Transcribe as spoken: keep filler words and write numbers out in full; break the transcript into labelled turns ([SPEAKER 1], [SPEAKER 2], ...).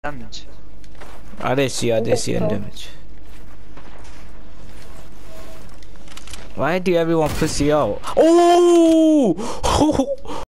[SPEAKER 1] damage.
[SPEAKER 2] I didn't see. I didn't see any damage. Why do everyone pussy out? Oh!